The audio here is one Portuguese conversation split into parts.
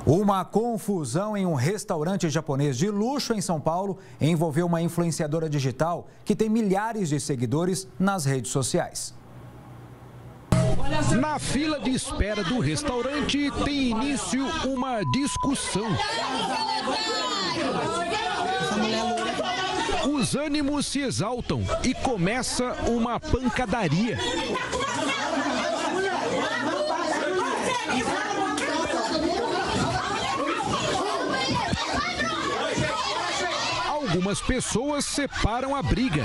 Uma confusão em um restaurante japonês de luxo em São Paulo envolveu uma influenciadora digital que tem milhares de seguidores nas redes sociais. Na fila de espera do restaurante tem início uma discussão. Os ânimos se exaltam e começa uma pancadaria. Algumas pessoas separam a briga.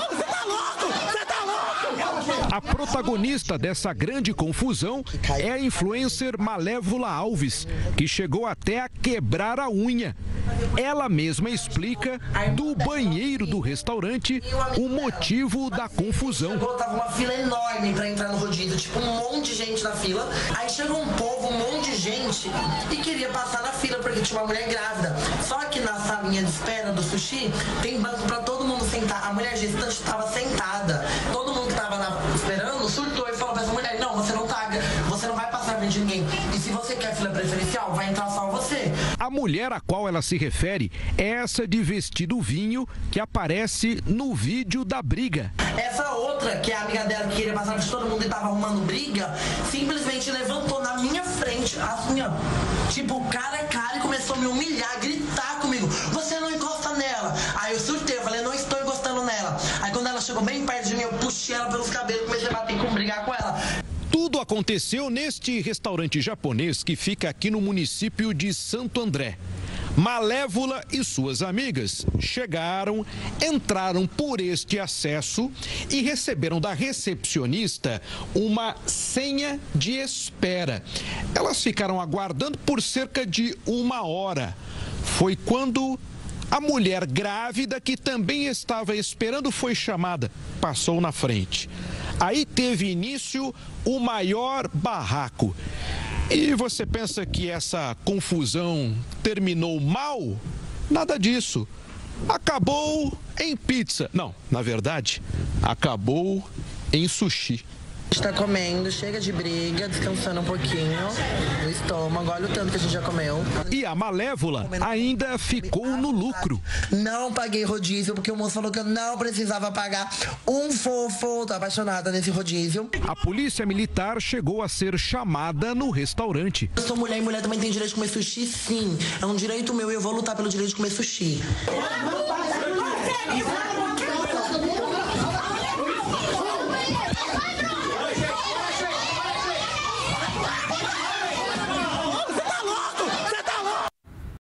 A protagonista dessa grande confusão é a influencer Malévola Alves, que chegou até a quebrar a unha. Ela mesma explica do banheiro do restaurante o motivo da confusão. Tava uma fila enorme para entrar no rodízio, tipo um monte de gente na fila. Aí chegou um povo, um monte de gente e queria passar na fila porque tinha uma mulher grávida. Só que na salinha de espera do sushi tem banco para todo mundo sentar. A mulher gestante estava sentada. Todo mundo que estava esperando surtou e falou para essa mulher: não, você não vai passar frente de ninguém. E se você quer fila preferencial, vai entrar só você. A mulher a qual ela se refere é essa de vestido vinho que aparece no vídeo da briga. Essa outra, que é a amiga dela que queria passar frente de todo mundo e estava arrumando briga, simplesmente levantou na minha frente, assim, ó, tipo, cara a cara, e começou a me humilhar, gritar comigo: você não encosta nela. Aí eu surtei, eu falei: não estou encostando nela. Aí quando ela chegou bem perto de mim, eu puxei ela pelos cabelos e comecei a bater com brigar com ela. Tudo aconteceu neste restaurante japonês que fica aqui no município de Santo André. Malévola e suas amigas chegaram, entraram por este acesso e receberam da recepcionista uma senha de espera. Elas ficaram aguardando por cerca de 1 hora. Foi quando a mulher grávida, que também estava esperando, foi chamada, passou na frente. Aí teve início o maior barraco. E você pensa que essa confusão terminou mal? Nada disso. Acabou em pizza. Não, na verdade, acabou em sushi. A gente tá comendo, chega de briga, descansando um pouquinho no estômago, olha o tanto que a gente já comeu. E a Malévola ainda ficou no lucro. Não paguei rodízio, porque o moço falou que eu não precisava pagar. Um fofo, tô apaixonada nesse rodízio. A polícia militar chegou a ser chamada no restaurante. Eu sou mulher e mulher também tem direito de comer sushi, sim. É um direito meu e eu vou lutar pelo direito de comer sushi.